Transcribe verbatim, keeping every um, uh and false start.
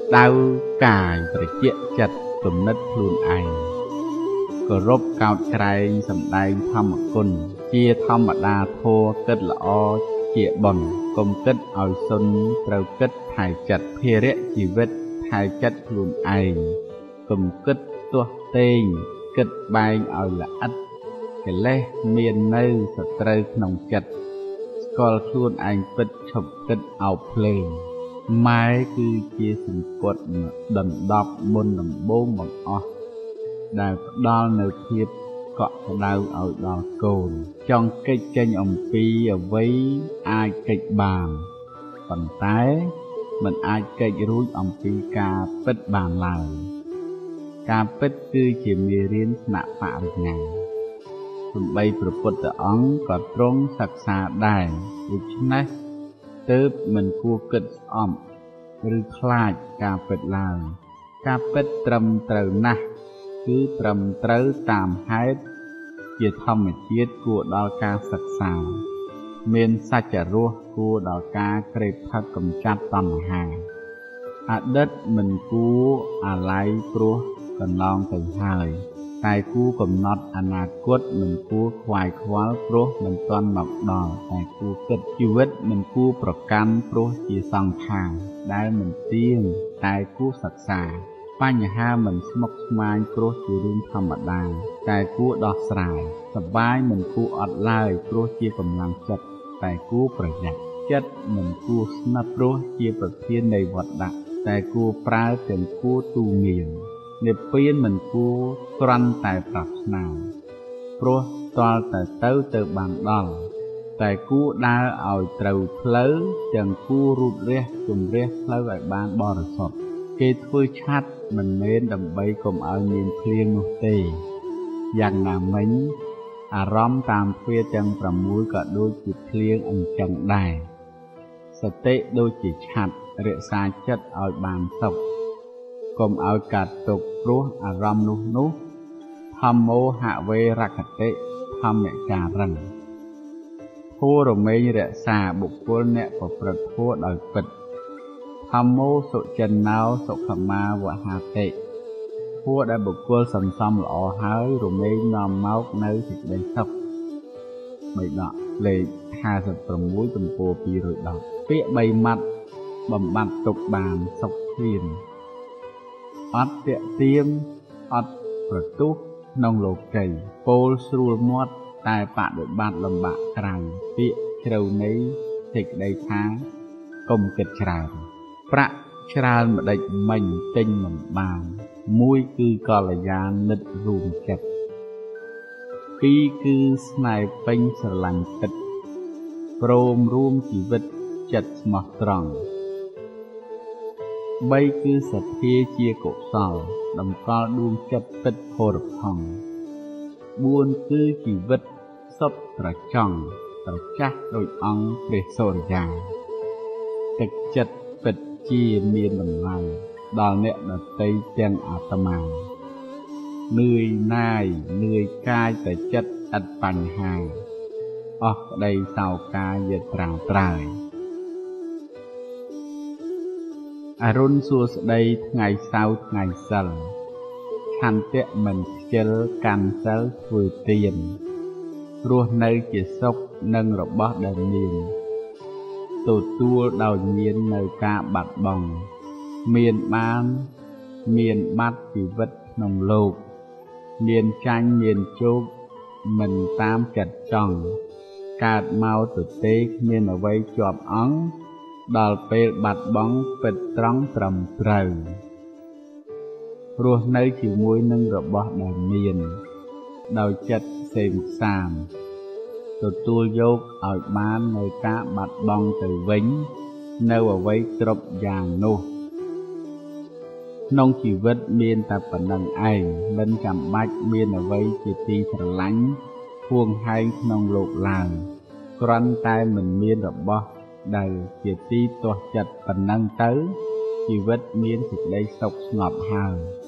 đau cài phải chết chặt tùm nứt luôn ai có rốt cao trai sầm đai thăm một côn chia thăm mà đa thô kết là o chia bòn công kết ao xuân trâu kết thải chặt phê rẽ chỉ vết thải chặt luôn ai công kết tua tên kết bay ao là ắt cái lẽ miền nơi sập trâu nồng chặt còn luôn anh kết chụp kết ao plei mai cứ chia sừng quật đầm đọp môn đầm bố một o đào đo nơi thiệp cọ đào ở đò cồn trong cái tranh ông pi ở với ai kịch bàn còn tái mình ai kịch rúi ông pi ca bết bàn lời ca bết cứ chỉ mì riêng nạ phạ được ngàn tụi bay bật bật ở ống có trống sạc xa đài which này tớp mình cua kịch ẩm rư khai ca bết lời ca bết trầm trầu nà cứ trầm trấu tạm hết chia thông một chiết của đào ca sạc xà miền sa chả rùa của đào ca kẹp thắt cầm chặt tầm hàng à đất mình cú à lấy pro cần long từ hai tài cú cầm nót anh à quất mình cú khoai khoái pro mình toàn mọc đỏ tài cú kết chiu vết mình cú pro can pro chia song hàng đại mình tiên tài cú sạc xàបញ្ហាមិនស្មុគស្មាញព្រោះជារឿងធម្មតាតែគួរដោះស្រាយសប្បាយមិនគួរអត់ឡើយព្រោះជាកម្លាំងចិត្តតែគួរប្រយ័ត្នចិត្តមិនគួរស្និទ្ធព្រោះជាប្រធាននៃវត្តដាក់តែគួរប្រើទាំងគួរទូមាននិព្វានមិនគួរគ្រាន់តែប្រាថ្នាព្រោះតលតែទៅទៅបានដល់តែគួរដើរឲ្យត្រូវផ្លូវទាំងគួររូតរះជម្រះផ្លូវឲ្យបានបរិសុទ្ធគេធ្វើឆាត់មិនមែនដើម្បីកុំឲ្យមានភ្លៀងនោះទេយ៉ាងណាមិញអារម្មណ៍តាមទ្វារទាំងប្រាំមួយក៏ដូចជាភ្លៀងអញ្ចឹងដែរសតិដូចជាឆាត់រក្សាចិត្តឲ្យបានសុខកុំឲ្យកាត់ទុកព្រោះអារម្មណ៍នោះនោះធម្មោហវេរកតិធម្មចារិណធัวរមែងរក្សាបុគ្គលអ្នកប្រព្រឹត្តធัวដោយពិតធម្មោសុចិនណោសុខមាវហាតិធัวដែលបុគ្គលសន្សំល្អហើយរមែងនាំមកនៅសេចក្តីសុខបីដកលេខห้าสิบหกទំព័រពីររយដកពាក្យបីម៉ាត់បំបត្តិទុកបានសុខធានអត់តាក់ទាមអត់ប្រទុះក្នុងលោកីពោលស្រួលមាត់តែបដិបត្តិលំបាកក្រៅពាក្យជ្រៅនៃសេចក្តីថាកុំគិតច្រើនប្រាក់ច្រើនម្ដេចមិញទិញមិនបានមួយគឺកល្យាណិតរួមចិត្តពីរគឺស្នេហ៍ពេញស្រឡាញ់ទឹកព្រមរួមជីវិតចិត្តស្មោះត្រង់បីគឺសទ្ធាជាកុសលតម្កល់ដួងចិត្តពិតផរផង់បួនគឺជីវិតសុទ្ធត្រចង់ត្រចះដោយអង្គព្រះសូរិយាទឹកចិត្តពិតជាមានតម្លៃដល់អ្នកដទៃទាំងអាត្មានឿយណាយនឿយកាយតែចិត្តឥតបញ្ហាអស់ក្តីសោកាយត្រាត្រើយអរុនសួស្តីថ្ងៃសៅរ៍ថ្ងៃសិលឆន្ទៈមិនខ្ជិលកាន់សិលធ្វើទានរស់នៅជាសុខនឹងរបស់ដែលមានទទួលដោយមាននៅការបាត់បង់មានបានមានបាត់ជីវិតក្នុងលោកមានចាញ់មានជោគមិនតាមចិត្តចង់កើតមកទទេគ្មានអ្វីជាប់អង្គដល់ពេលបាត់បង់ពិតត្រង់ត្រឹមត្រូវរស់នៅជាមួយនឹងរបស់ដែលមានដោយចិត្តសេមសាមទទួលយកឲ្យបាននៅការបាត់បង់ទៅវិញនៅអ្វីគ្រប់យ៉ាងនោះក្នុងជីវិតមានតែប៉ុណ្្នឹងឯងមិនចាំបាច់មានអ្វីជាទីស្រឡាញ់ហួងហែងក្នុងលោកឡើយគ្រាន់តែមិនមានរបស់ដែលជាទីទាស់ចិត្តប៉ុណ្ណឹងទៅជីវិតមានសេចក្តីសុខស្ងប់ហើយ